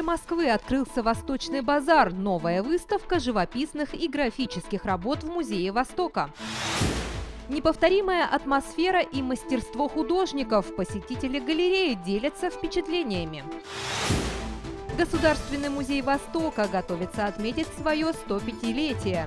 центре Москвы открылся Восточный базар – новая выставка живописных и графических работ в Музее Востока. Неповторимая атмосфера и мастерство художников. Посетители галереи делятся впечатлениями. Государственный музей Востока готовится отметить свое 105-летие.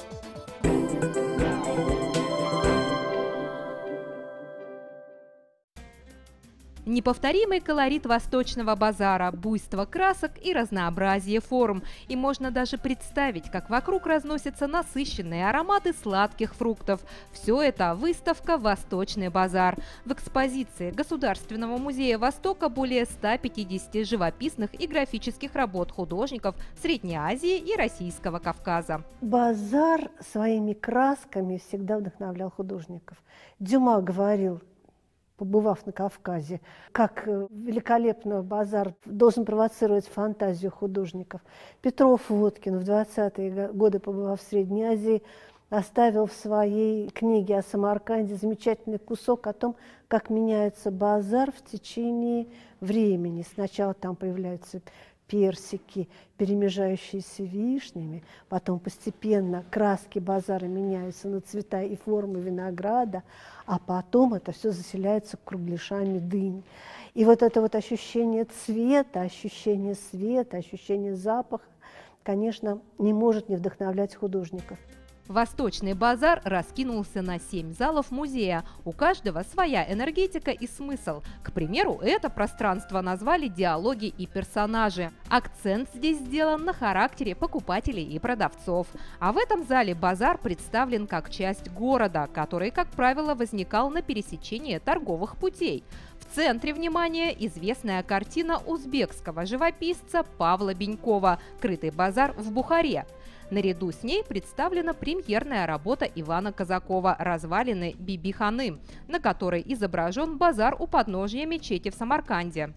Неповторимый колорит Восточного базара, буйство красок и разнообразие форм. И можно даже представить, как вокруг разносятся насыщенные ароматы сладких фруктов. Все это выставка «Восточный базар». В экспозиции Государственного музея Востока более 150 живописных и графических работ художников Средней Азии и Российского Кавказа. Базар своими красками всегда вдохновлял художников. Дюма говорил, побывав на Кавказе, как великолепно базар должен провоцировать фантазию художников. Петров-Водкин в 20-е годы, побывав в Средней Азии, оставил в своей книге о Самарканде замечательный кусок о том, как меняется базар в течение времени. Сначала там появляются персики, перемежающиеся вишнями, потом постепенно краски базара меняются на цвета и формы винограда, а потом это все заселяется кругляшами дынь. И вот это вот ощущение цвета, ощущение света, ощущение запаха, конечно, не может не вдохновлять художников. Восточный базар раскинулся на 7 залов музея. У каждого своя энергетика и смысл. К примеру, это пространство назвали «Диалоги и персонажи». Акцент здесь сделан на характере покупателей и продавцов. А в этом зале базар представлен как часть города, который, как правило, возникал на пересечении торговых путей. В центре внимания известная картина узбекского живописца Павла Бенькова «Крытый базар в Бухаре». Наряду с ней представлена премьерная работа Ивана Казакова «Развалины Биби-ханы», на которой изображен базар у подножия мечети в Самарканде.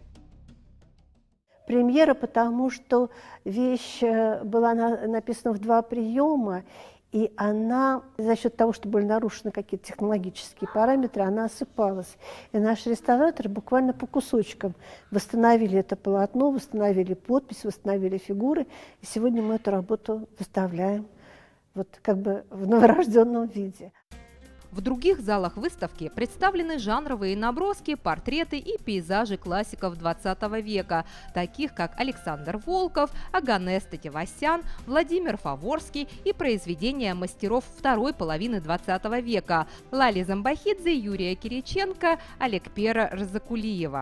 Премьера, потому что вещь была написана в 2 приема, и она, за счет того, что были нарушены какие-то технологические параметры, она осыпалась. И наши реставраторы буквально по кусочкам восстановили это полотно, восстановили подпись, восстановили фигуры. И сегодня мы эту работу выставляем вот как бы в новорожденном виде. В других залах выставки представлены жанровые наброски, портреты и пейзажи классиков 20 века, таких как Александр Волков, Оганес Татевасян, Владимир Фаворский и произведения мастеров второй половины 20 века Лали Замбахидзе, Юрия Кириченко, Алекпера Рзакулиева.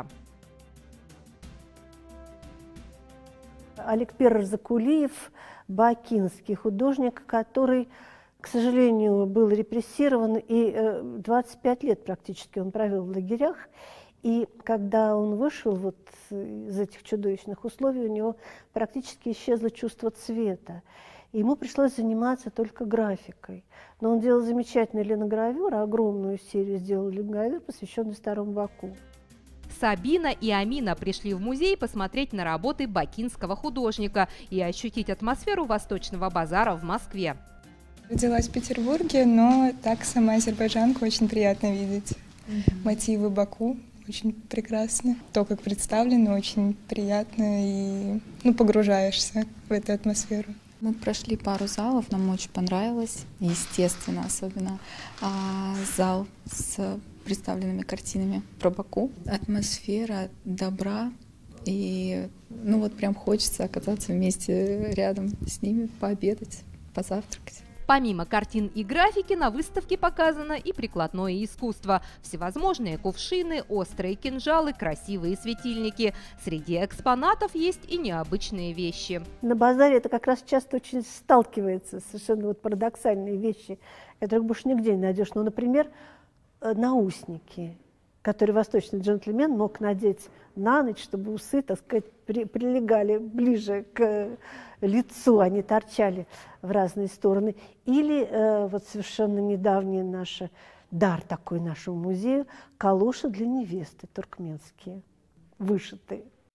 Алекпер Рзакулиев – бакинский художник, который, к сожалению, был репрессирован, и 25 лет практически он провел в лагерях. И когда он вышел вот из этих чудовищных условий, у него практически исчезло чувство цвета. И ему пришлось заниматься только графикой. Но он делал замечательный линогравюр, огромную серию сделал линогравюр, посвященный Старому Баку. Сабина и Амина пришли в музей посмотреть на работы бакинского художника и ощутить атмосферу Восточного базара в Москве. Родилась в Петербурге, но так сама азербайджанку очень приятно видеть. Мотивы Баку очень прекрасны. То, как представлено, очень приятно, и погружаешься в эту атмосферу. Мы прошли пару залов, нам очень понравилось, естественно, особенно зал с представленными картинами про Баку. Атмосфера добра, и прям хочется оказаться вместе рядом с ними, пообедать, позавтракать. Помимо картин и графики, на выставке показано и прикладное искусство. Всевозможные кувшины, острые кинжалы, красивые светильники. Среди экспонатов есть и необычные вещи. На базаре это как раз часто очень сталкивается, совершенно парадоксальные вещи, которых больше нигде не найдешь. Например, наушники, которые восточный джентльмен мог надеть на ночь, чтобы усы, так сказать, прилегали ближе к лицу, они торчали в разные стороны. Или вот совершенно недавний дар такой нашему музею – калоши для невесты туркменские, вышитые.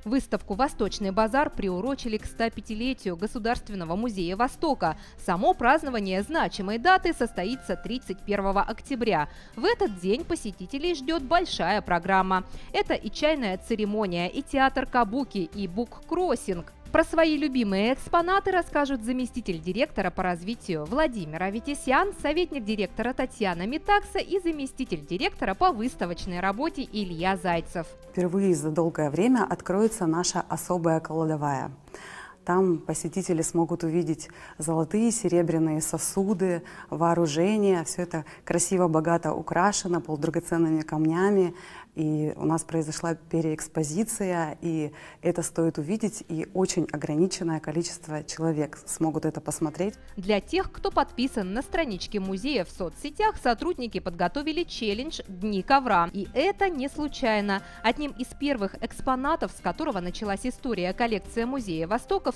Выставку «Восточный базар» приурочили к 105-летию Государственного музея Востока. Само празднование значимой даты состоится 31 октября. В этот день посетителей ждет большая программа. Это и чайная церемония, и театр кабуки, и буккроссинг. Про свои любимые экспонаты расскажут заместитель директора по развитию Владимир Аветисян, советник директора Татьяна Метакса и заместитель директора по выставочной работе Илья Зайцев. Впервые за долгое время откроется наша особая кладовая. Там посетители смогут увидеть золотые, серебряные сосуды, вооружение. Все это красиво, богато украшено полудрагоценными камнями. И у нас произошла переэкспозиция, и это стоит увидеть, и очень ограниченное количество человек смогут это посмотреть. Для тех, кто подписан на страничке музея в соцсетях, сотрудники подготовили челлендж «Дни ковра». И это не случайно. Одним из первых экспонатов, с которого началась история коллекции музея Востока в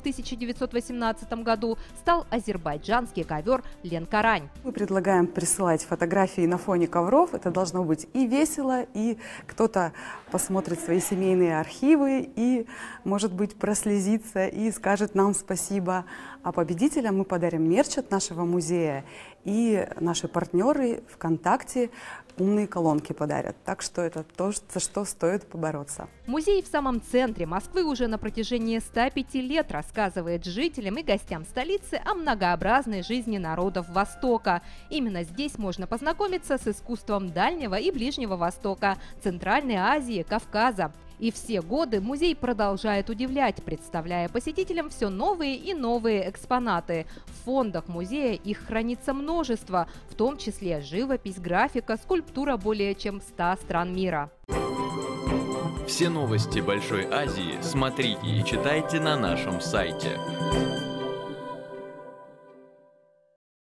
1918 году, стал азербайджанский ковер «Ленкорань». Мы предлагаем присылать фотографии на фоне ковров. Это должно быть и весело, и кто-то посмотрит свои семейные архивы и, может быть, прослезится и скажет нам спасибо. А победителям мы подарим мерч от нашего музея, и наши партнеры ВКонтакте умные колонки подарят. Так что это то, за что стоит побороться. Музей в самом центре Москвы уже на протяжении 105 лет рассказывает жителям и гостям столицы о многообразной жизни народов Востока. Именно здесь можно познакомиться с искусством Дальнего и Ближнего Востока, Центральной Азии, Кавказа. И все годы музей продолжает удивлять, представляя посетителям все новые и новые экспонаты. В фондах музея их хранится множество, в том числе живопись, графика, скульптура более чем 100 стран мира. Все новости Большой Азии смотрите и читайте на нашем сайте.